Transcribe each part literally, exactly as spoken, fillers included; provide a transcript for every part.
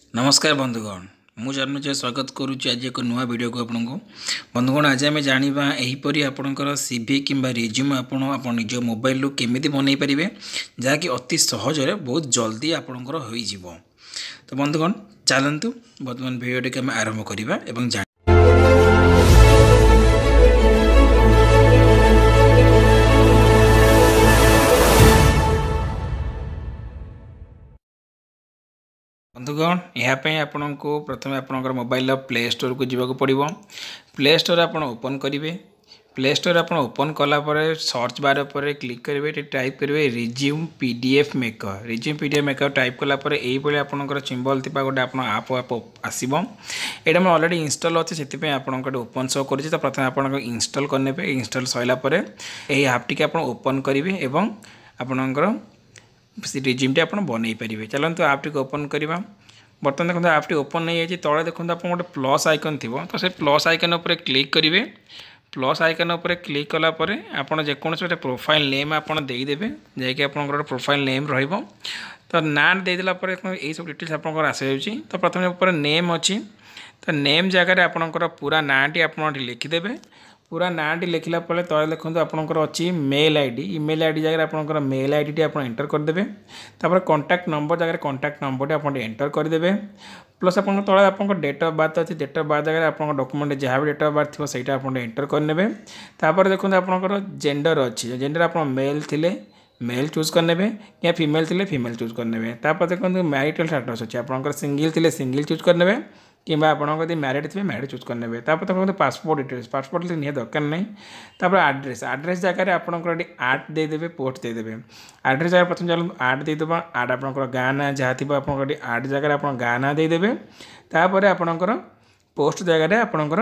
नमस्कार बंधुगण मु जन्मजय स्वागत करुच्ची आज एक नुआ वीडियो को आपको बंधुगण आज आम जाना यहीपरी आपणकर सीवी कि रिज्यूम आपण आप निज मोबाइल केमी बनई पारे जहाँकि अति सहजरे बहुत जल्दी आपणकर हो। तो बंधुगण चलतु बर्तमान भिडियो टी आम आरंभ करवा एवं जान बंधुगण यापाई आपण को प्रथम आपणकर मोबाइल प्ले स्टोर को जीवा पड़ो। प्ले स्टोर आप ओपन करेंगे। प्ले स्टोर आप ओपन कलापर सर्च बार पर क्लिक करेंगे टाइप करेंगे resume PDF maker. Resume PDF maker type कलापर यही आपणकर सिंबल थी गोटे आप आप आप आसब। यहाँ मैं अलरेडी इनस्टल अच्छे से आपंकर ओपन शो कर प्रथम आप इनस्टल करने इनस्टल सरलापर यही आप टी आप ओपन करेंगे एवं आपणकर रिज्यूम टी आप बनई पारे। चलते आप टी ओपन करवा। बर्तमान देखो आप टी ओपन नहीं जाए तले देखो आप गोटे प्लस आइकन थी तो से प्लस आइकन उपर क्लिक करेंगे। प्लस आइकन उपर क्लिक कलापर आप जेकोसी गोटे प्रोफाइल नेम आप देदेवे जैकि आप प्रोफाइल नेम रही तो ना देदेला यही सब डिटेल्स आप आसी। तो प्रथम ऊपर नेम अच्छी तो नेम जगह आपंकर पूरा नाटी आप लिखिदेवे। पूरा नाटी लिखला तले देखो आपंकर अच्छी मेल आईडी इमेल आईडी जगह आपंकर मेल आईडी टी आप एंटर करदे। तापर कांटेक्ट नंबर जगह कांटेक्ट नंबर टी आप एंटर करदे। प्लस आप तले आप डेट ऑफ बर्थ अच्छी डेट ऑफ बर्थ जगह आप डॉक्यूमेंट जहाँ भी डेट ऑफ बर्थ थी सहीटा आप एंटर करने। तापर देखो आपंकर जेंडर अच्छी जेंडर आप मेल थिले मेल चूज करने या फीमेल थिले फीमेल चूज करने। तापर देखो मैरिटल स्टेटस अच्छी आप सिंगल थिले सिंगल चूज करने कि आपड़ी मैरिड थे मैरिड चूज करने। तापर पासपोर्ट डिटेल्स पासपोर्ट नहीं दरकार नहीं। तापर आड्रेस आड्रेस जगह आपंकर आर्ट देदेवे पोस्ट देदेवे। आड्रेस जगह प्रथम चलो आर्ट देदेव आर्ट आपंकर गाँ ना जहाँ थी आपंकर आर्ट जगह आप गाँ ना देदेवे। तापर आपंकर पोस्ट जगह आपंकर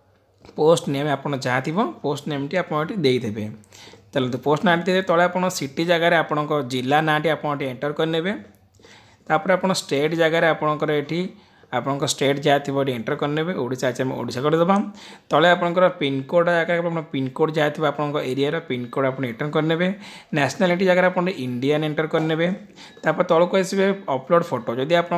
पोस्ट नेम आप जहाँ थी पोस्ट नेम टी आप देदेवे। चलते पोस्ट ना दे तले आप सिटी जगह आपण जिला ना टी आप एंटर करने। तापर आप स्टेट जगह आपंकर ये आपंक स्टेट जहाँ थी एंटर करने ओडिशा अच्छे ओडिशा करदेबा। तले आपंकर पिनकोड जगह पिनकोड जहाँ थी आप एरिया पिनकोड आप एंटर करने। नेशनालिटी जगह आप इंडियन एंटर करने। तापर तलक आसवे अपलोड फोटो जदि आप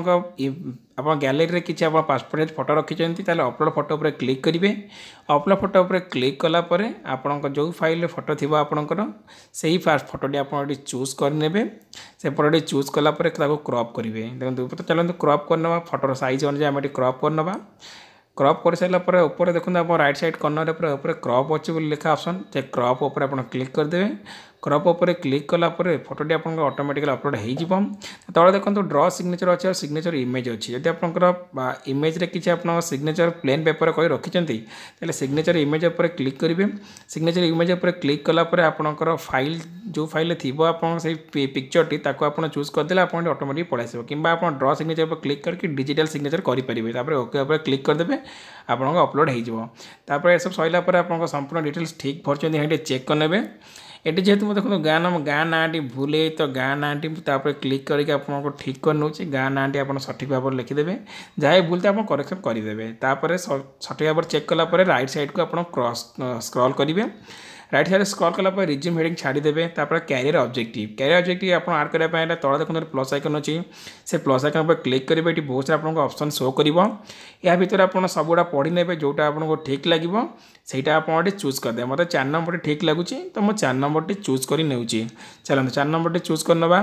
आप गैलेरी किसी आप पासपोर्ट फोटो रखिंट ताले अपलोड फोटो पर क्लिक करेंगे। अपलोड फोटो पर क्लिक कलापर आपण जो फाइल फोटो थी आपंकर से ही फास्ट फोटोटी आप चूज करने। से फोटोटी चूज कलापर क्रॉप करेंगे। देखो चलते क्रॉप करना फोटोर साइज अनुसार आम क्रॉप करना। क्रॉप कर सारापर ऊपर देखो आप राइट साइड कर्नर ऊपर क्रॉप अच्छे लिखा ऑप्शन से क्रॉप उपर आप क्लिक करदे। क्रॉप उपर क्लिक कलापर फोटोटी आप ऑटोमेटिकली अपलोड हो। तले देखो ड्रॉ सिग्नेचर अच्छे और सिग्नेचर इमेज अच्छी जब आपंकर इमेज रे किसी आप सिग्नेचर प्लेन पेपर कही रखिंट सिग्नेचर इमेज उपर क्लिक करेंगे। सिग्नेचर इमेज उपर क्लिक कलापर आपंकर फाइल जो फाइल थी आप पिक्चर टी आप चूज करदे आप ऑटोमेटिक पड़े आसो कि आप ड्रॉ सिग्नेचर पर क्लिक करके डिजिटल सिग्नेचर करेंगे। ओके उपर क्लिक करदे आपन अपलोड हो। सब सरला आप संपूर्ण डिटेल्स ठीक भरचें चेक करने। ये जेहतु देखो गाँ नाम गाँ ना टी भूल है तो गाँ ना टी क्लिक करके आपको ठीक कर नौ गाँ ना टी आप सठिक भाव में लिखिदेवे जहाँ भूल तो आप करेक्शन करेंगे। तापर सठिक भाव चेक कलापर राइट साइड को आप क्रॉस स्क्रॉल करेंगे। राइट साइड स्क्रॉल कलापर रिज्यूम हेडिंग छाड़ीदेवे। तापर कैरियर ऑब्जेक्टिव कैरियर ऑब्जेक्टिव आप आड करने तले देखो प्लस आइकन अच्छी से प्लस आइकन पर क्लिक करेंगे। ये बहुत सारा आपको ऑप्शन शो कर या भितर आप सबुटा पढ़ी ने जोटा आपको ठीक लगे सहीटा आप चूज करदे। मतलब चार नंबर ठीक लगुच तो मुझे चार नंबर चूज कर नौची। चलते चार नंबर चूज करनवा।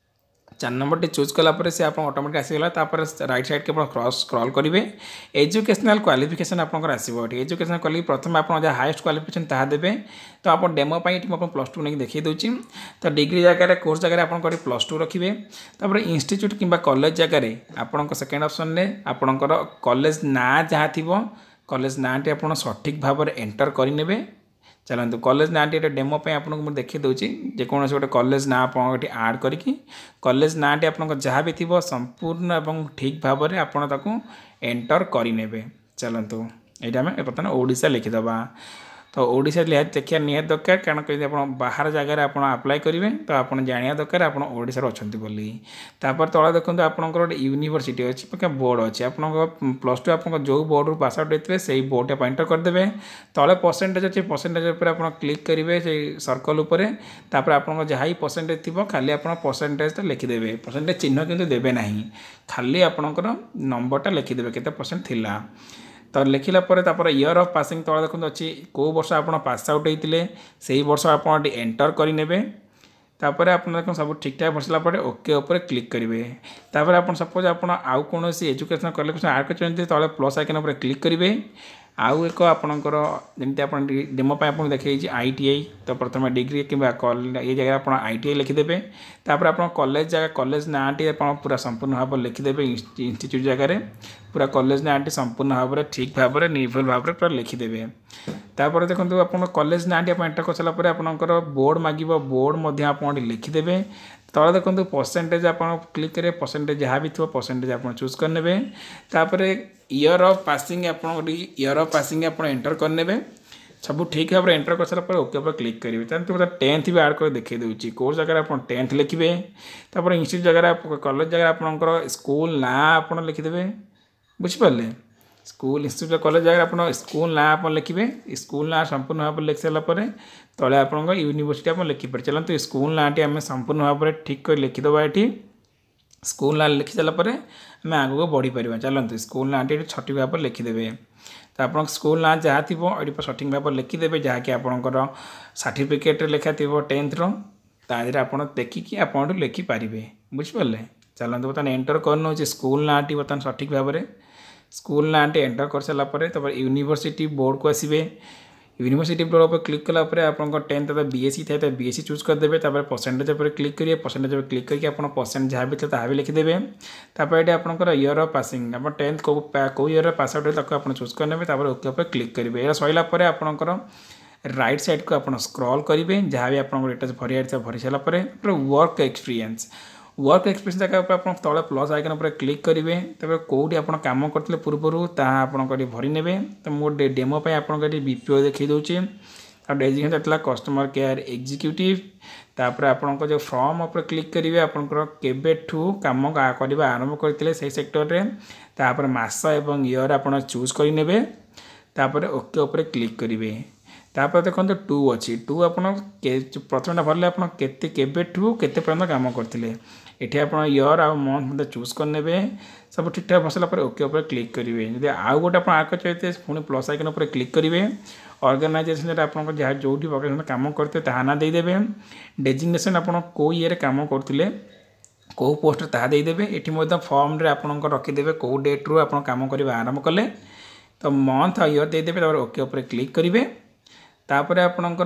चार नंबर टी चूज कलापर से आप ऑटोमेटिक आसीगला। राइट साइड के क्रॉस स्क्रॉल करेंगे। एजुकेशनल क्वालिफिकेशन आपंकर आसो। एजुकेशनल क्वालिफिकेशन प्रथम आप जहाँ हाईएस्ट क्वालिफिकेशन ताहा देबे। तो आप डेमो आप प्लस टू नहीं देखी दूसरी तो डिग्री जगह कोर्स जगह आप प्लस टू रखिए। तापर इंस्टीट्यूट किंबा कॉलेज जगह आप सेकेंड ऑप्शन में आपंकर कॉलेज ना जहाँ थी कॉलेज ना टी आप सठिक भाव में एंटर करेंगे। चलते कॉलेज ना टी डेमो आपको मुझे देखी दूसरी जेकोसी गोटे कॉलेज ना आप आड करके कॉलेज ना टी आप जहाँ भी थी संपूर्ण और ठीक भाव में आपको एंटर करे। चलतु यहाँ आम बर्तमान ओडिशा लिखिदबा। तो ओडिशा देखिए निहाती दरकार कारण कहीं आप बाहर जगार आप अप्लाई करेंगे तो आप जाना दरकार आप ओडिशा अच्छा बोली तापर तला देखो आपंकर गोटे यूनिवर्सिटी अच्छी बोर्ड अच्छी आप प्लस टू आप जो बोर्ड रू पास आउट होते से बोर्ड आप एंटर करदे तले परसेंटेज अच्छे परसेंटेज आप क्लिक करेंगे से सर्कल उपर तापर आप जहाँ ही परसेंटेज थी खाली आप परसेंटेज लिखिदेवे परसेंटेज चिन्ह किंतु देवे ना खाली आपणकर नंबरटा लिखिदेवे केते परसेंट थिला तो लिखिला पर इयर ऑफ पासिंग तला देखो अच्छी कौ वर्ष आप पास आउट होते से वर्ष आप एंटर करे तापर आप सब ठीक ठाक बसला ओके उपर क्लिक करेंगे तापर आप सपोज आप आउ कौन एजुकेशन क्वालिफिकेशन ऐड कर तले प्लस आइकन पर क्लिक करेंगे आउ एक आपणकर जमी आप डेमो आप देखिए आई टी आई तो प्रथम डिग्री कि ये जगह आप आई टी आई लिखिदेवे तापर आप कॉलेज जगह कॉलेज ना टी पूरा संपूर्ण भाव लिखिदेवे इंस्टीट्यूट जगह पूरा कॉलेज ना टी संपूर्ण भाव में ठीक भाव में निर्भुल भाव में पूरा लिखिदेवे तापर देखो आप कॉलेज ना टी आप एंटर कर सारापर आपंकर बोर्ड मांग बोर्ड आप लिखिदेवे तले देखो परसेंटेज आप क्लिक करेंगे परसेंटेज जहाँ भी थो परसेंटेज आप चूज करने तापर इयर ऑफ पासिंग आप इयर ऑफ पासिंग आप एंटर करने सब ठीक भाव एंटर कर सारापर ओके पर क्लिक करेंगे तो टेन्थ भी आड कर देखिए दूसरी कौ जगह आप टेन्थ लिखे तापर इंस्टीट्यूट जगह कॉलेज जगह आपंकर स्कूल ना आप लिखिदेवे बुझिपारे स्कूल इंस्टीट्यूट कॉलेज जगह आप स्कूल ना आप लिखे स्कूल ना संपूर्ण भाव में लिख सारापर तले आप यूनिवर्सिटी आप लिखिपारे चलते स्कूल ना टी आम संपूर्ण भाव में ठीक कर लिखिदेवा ये स्कूल ना लिखि सारापर आम आग को बढ़ी पार चलते स्कूल ना टी सठिक भाव में लिखिदेवे तो आप स्कूल ना जहाँ थी ये सठिक भाव में लिखिदेवे जहाँकि आपंकर सर्टिफिकेट लिखा थी टेन्थ रे आप देखिकी आप लिखिपारे बुझिपारे चलते बर्तमान एंटर करने स्कूल ना टी बर्तमान सठिक भाव में स्कूल ना टी एंटर कर सारापर तब यूनिवर्सिटी बोर्ड को आसवे यूनिवर्सिटी बोर्ड पर क्लिक कलापर आप टेन्थ बीएससी थे तो बीएससी चूज करदे तापर परसेंटेज पर क्लिक करेंगे परसेंटेज पर क्लिक करके आप परसेंट जहाँ भी थे ताहा भी लिखिदेवे तापर ये आपंकर इयर ऑफ पासिंग आप टेन्थ कौ कौ इयर पास आउट है आप चूज करने तापर ओके पर क्लिक करेंगे यह सरापर आपंकर राइट साइड को आप स्क्रॉल करेंगे जहाँ भी आप डेटा भरी भरी सारापर वर्क एक्सपीरियंस वर्क एक्सपीरियंस जगह आप तले प्लस आइकन पर क्लिक करेंगे तब कौटी आप कम करते पूर्वर आप भरी ने तो मोटे डेमो आपको बीपीओ देखी दूसरी और डेजिग्नेशन था कस्टमर केयर एग्जीक्यूटिव तापर आपंक जो फ्रॉम उपर क्लिक करेंगे आपंकर केबेठू काम करवा आरंभ करते से सेक्टर रे तापर मास एवं इयर आप चूज करे तापर ओके उपर क्लिक करेंगे तापर देखो टू अच्छी टू आप प्रथम भरले आप केबेठू केते पर्यंत काम करते ये आप इयर आ मंथ चूज करने सब ठीक ठाक बसला ओके उपर क्लिक करेंगे जब आउ गोटे आप आग चाहिए पुणी प्लस आइकन पर क्लिक करेंगे ऑर्गेनाइजेशन आप जहाँ जो ऑर्गेनाइजेशन काम करते ना देदेवे डेजिग्नेशन आप कौ ये काम करते कौ पोस्ट ताहा देदेवे ये फॉर्म रे आपंकर रखिदेवे कौ डेट रू आप काम करवा आरंभ कले तो मंथ इयर देदेवे ओके उपर क्लिक करेंगे तापर आपणकर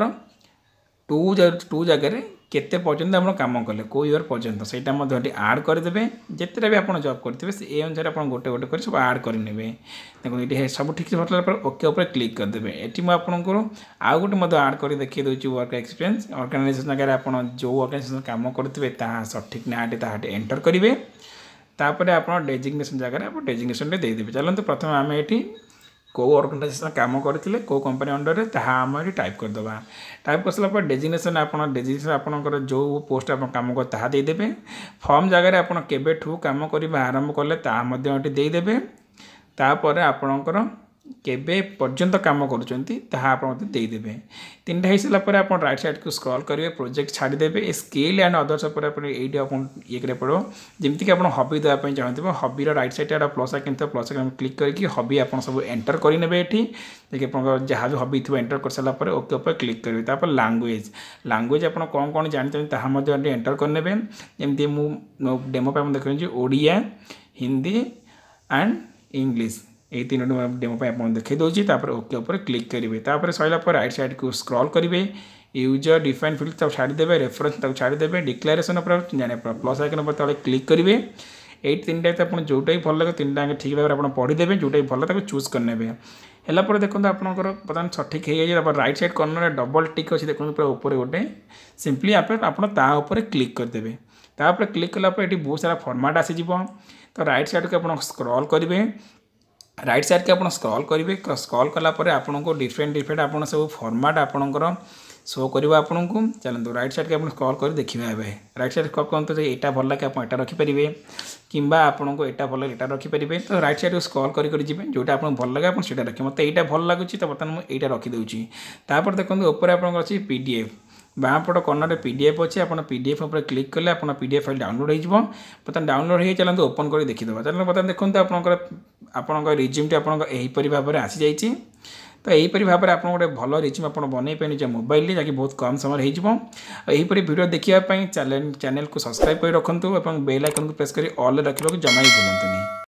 टू टू जगह केते पर्यंत आप काम कले को इयर पर्यंत से आड करदे जिते भी आप जॉब करेंगे से अनुसार आप गोटे गोटे कर सब आड करेंगे देखो ये सब ठीक से भरला ओके उपर क्लिक करदे ये मुझे आउ गोटे आड कर देखिए दूसरी वर्क एक्सपीरियंस ऑर्गेनाइजेशन जगह आप जो ऑर्गेनाइजेशन काम करेंगे सठिक ना ताटे एंटर करेंगे तापर आप डेजिग्नेशन जगह आप डेजिग्नेशन देदेवे चलते प्रथम आम ये कौ ऑर्गेनाइजेशन काम करते कौ कंपनी अंडर आम ये टाइप करदे टाइप कर सारा डेजिग्नेशन आप डेजिग्नेशन आपंकर जो पोस्ट आप काम कर ताहा देदेवे फॉर्म जगह आप केबेठू काम करवा आरंभ कले तादेदेवे तापर आपणकर केबे पर्यंत काम करुँचदेदेवे तीन टाइम सारापर आप राइट साइड को स्क्रॉल करेंगे प्रोजेक्ट छाड़देवे स्किल एंड अदर्स ये ये पड़ो जमीक आप हबी देवाई चाहते हैं हबीर राइट साइड प्लस आइकन तो प्लस आइकन क्लिक करके हबी आप सब एंटर करेंगे ये आप जहाँ भी हबी थो एंटर कर सारापर ओके उपर क्लिक करेंगे तापर लैंग्वेज लैंग्वेज आप कौन कौन जानते हैं एंटर करने जमी मु डेमो पे देखिए ओडिया हिंदी एंड इंग्लिश ये तीन डेमो आप देखी दूसरी ओके उपर क्लिक करेंगे तापर सैला राइट साइड को स्क्रॉल करेंगे यूजर डिफाइन फील्ड तक छाड़देवे रेफरेंस छाड़देवे डिक्लेरेशन जाने प्लस आइकन पर तले क्लिक करेंगे ये तीन टाइप आप जोटा भी भल लगे तीन टाइम ठीक भाव में पढ़ीदेवे जोटा भी भल तक चूज करने है देखो आपंकर बर्तमान सठिक हो right side corner double tick अच्छी देखो पूरा ऊपर गोटे सिंपली आप क्लिक करदे तापर क्लिक कलापर ये बहुत सारा फॉर्मेट आसीज तो राइट साइड को आप स्क्रॉल करेंगे राइट साइड के आप स्क्रॉल करेंगे स्क्रॉल कलापर आपन को डिफरेंट डिफरेंट आप सब फॉर्मेट आपणकर शो कर आपन को चलते राइट साइड के आप स्क्रॉल कर देखिए ए राइट साइड स्क्रॉल करते तो यहाँ भल लगे आप रखिपारे कि आपन को यहाँ भल यहाँ रखिपारे तो राइट साइड स्क्रॉल कर जोटा आप भल लगे आप रखिए मतलब यहाँ भल लगुच तो बर्तमान मुझे यहाँ रखिदे तापर देखो ऊपर आप पीडीएफ बाँपट कर्नर पीडीएफ अच्छे आप पीडीएफ उपर क्लिक कले आप पीडीएफ फाइल डाउनलोड हो बर्तमान डाउनलोड हो चलते ओपन कर देखीद चलो बर्तमान देखो आपंकर आपंकर रिज्यूम टी आपरी भाव में आसी जाइए तो यहीपरी भाव में आप गोटे भल रिज्यूम आप बनई निज मोबाइल जहाँकि बहुत कम समय होहीपरी वीडियो देखापी चैनल को सब्सक्राइब कर रखुँ और बेल आइकन को प्रेस कर ऑल रखा जमा ही भूलुनी।